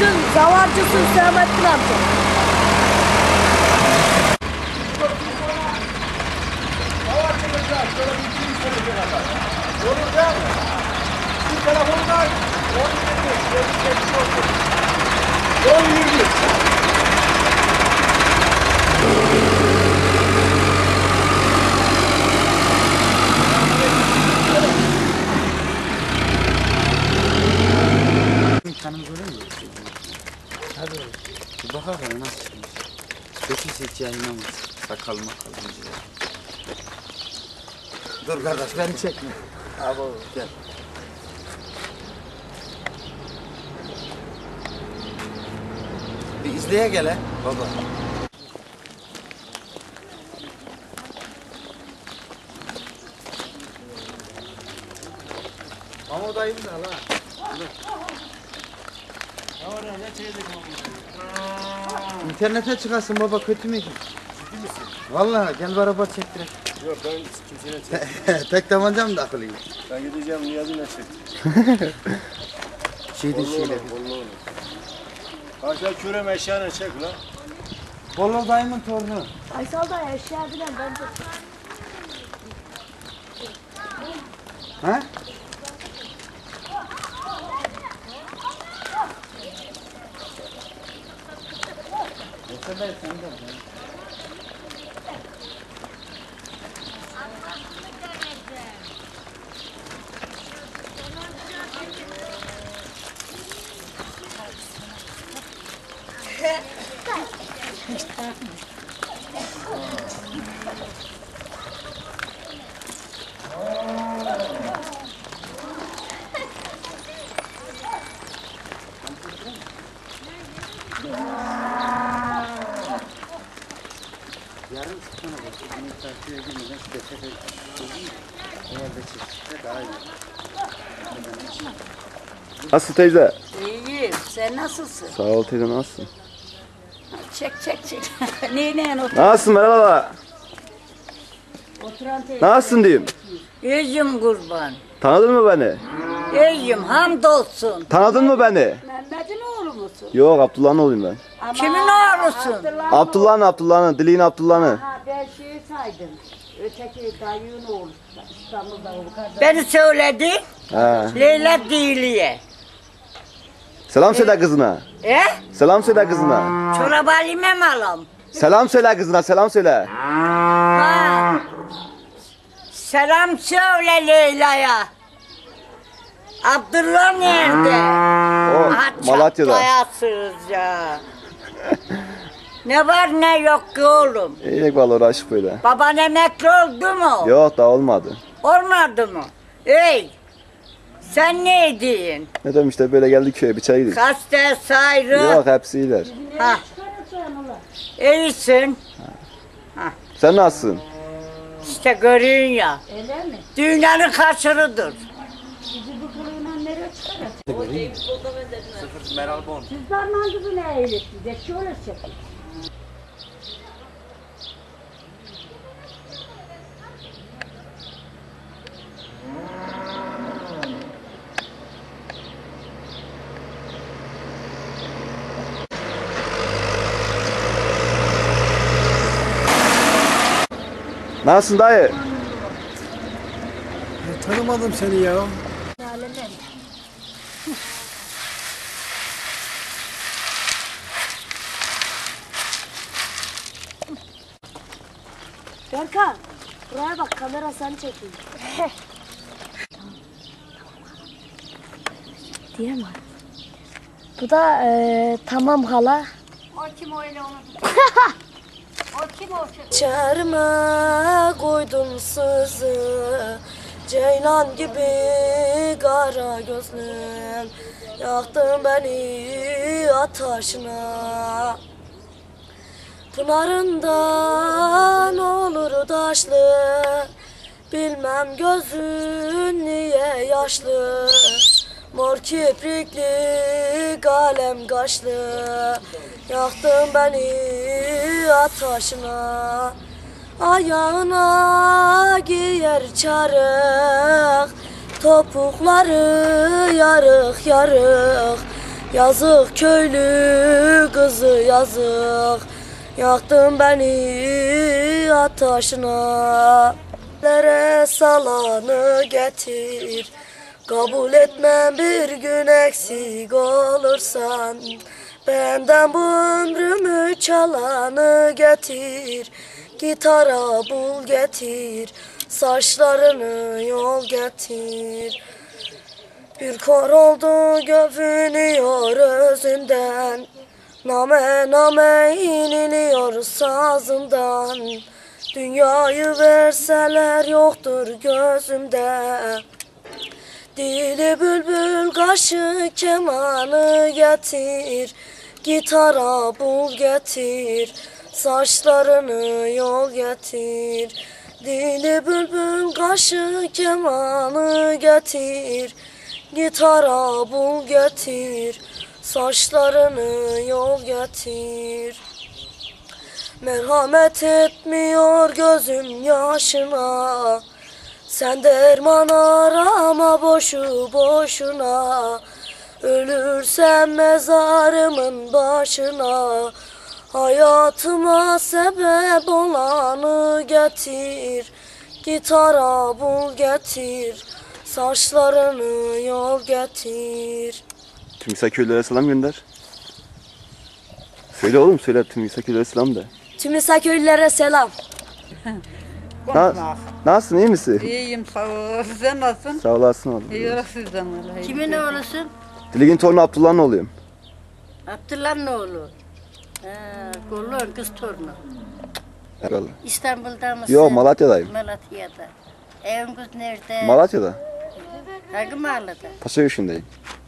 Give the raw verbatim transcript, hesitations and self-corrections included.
Kimsin? Zavarcısın Selamettin amca. Zavarcılığınızda şöyle bir iki yüz söyleyecek kadar. Olur değil mi? Sizin telefonundan on yirmi, yirmi sekiz olsun. on yirmi. Kanımız öyle mi? Hadi oğlum. Bir bakar ya nasıl çıkmış. Kötü seçeceğine inanmaz. Sakal makal. Dur kardeş beni çekme. Abi gel. Bir izleye gel he baba. Ama dayım da la. İnternete çıkarsın baba kötü mü ki? Ciddi misin? Vallahi gel bir araba çektirek. Yok ben kimseyle çektim. Tek tabancam da akıllıyım. Ben gideceğim Niyazi'yle çektim. Şeyde şeyde. Bollu olur. Karşıda kürem eşyana çek lan. Bolu dayımın torunu. Aysal da eşya bilen ben de. Ha? Yoksa ben senden. Yarın çıkana bak. Bunu takip edilmeden şu defter eğer de çekişte daha iyi. Nasıl teyze? İyiyim. Sen nasılsın? Sağ ol teyze nasılsın? Çek çek çek. Neyle otur? Nasılsın merhaba? Oturan teyze. Nasılsın diyeyim? İyiyim kurban. Tanıdın mı beni? İyiyim. Hamdolsun. Tanıdın mı beni? Mehmet'in oğlu musun? Yok Abdullah'ın oğluyum ben. Kimin oğlusun? Abdullah'ın Abdullah'ın Dileğin Abdullah'ın. Ha ben şeyi saydım. Öteki dayının oğlu. İstanbul'da oğlu kardeş. Beni söyledi. He. Leyla Diliye. Selam söyle kızına. E? Selam söyle kızına. Çorap alayım mı alam? Selam söyle kızına selam söyle. Ha. Selam söyle Leyla'ya. Abdullah nerede? O Aha, Malatya'da. çatlayasınız ya. Ne var ne yok ki oğlum? İyi valla uğraşık böyle. Baban emekli oldu mu? Yok daha olmadı. Olmadı mı? Ey! Sen ne ediyorsun? Ne dedim işte böyle geldik köye bir çay gidelim. Kaste sayrı. Yok hepsi iyiler. Ha. İyisin. Sen nasılsın? İşte görüyorsun ya. Öyle mi? Dünyanın kaçırıdır. Bizi bu kılığına nereye çıkaracak? Sıfır Meral Bon. Siz parmağınızı ne eğlettiniz? De şöyle çekin. Nasılsın dayı? Tanımadım seni ya. Berkan, buraya bak kamera seni çekiyor. Diye mi? Bu da e, tamam hala. O kim öyle onu? O kim o? Çerme koydum sızı, ceylan gibi kara gözlüm, yaktın beni ateşine. Pınarından olur taşlı, bilmem gözün niye yaşlı. Mor kiprikli kalem kaşlı, yaktın beni ateşine. Ayağına giyer çarık, topukları yarık yarık. Yazık köylü kızı yazık, yaktın beni ateşine. Lere salanı getir, kabul etmem bir gün eksik olursan. Benden bu ömrümü çalanı getir, gitara bul getir, saçlarını yol getir. Bir kor oldu gövünüyor özünden, name name iniliyor sazımdan. Dünyayı verseler yoktur gözümde. Dili bülbül kaşı kemanı getir, gitara bul getir, saçlarını yol getir. Dili bülbül kaşı kemanı getir, gitara bul getir, saçlarını yol getir. Merhamet etmiyor gözüm yaşına, sen derman arama boşu boşuna. Ölürsem mezarımın başına, hayatıma sebep olanı getir, gitara bul getir, saçlarını yol getir. Tüm İsa köylülere selam gönder. Söyle oğlum, söyle tüm İsa köylülere selam de. Tüm İsa köylülere selam. Na, nasılsın, iyi misin? İyiyim sağ ol. Sen nasılsın? Sağ olasın oğlum. İyi olarak sizden vallahi. Kimin oğlusun? Diligin torunu Abdullah'ın oğluyum. Abdullah'ın oğlu. Ha, Gollun kız torunu. Eyvallah. İstanbul'da mısın? Yok, Malatya'dayım. Malatya'da. Evin kız nerede? Malatya'da. Hangi mahallede? Paşa Yuşu'ndayım.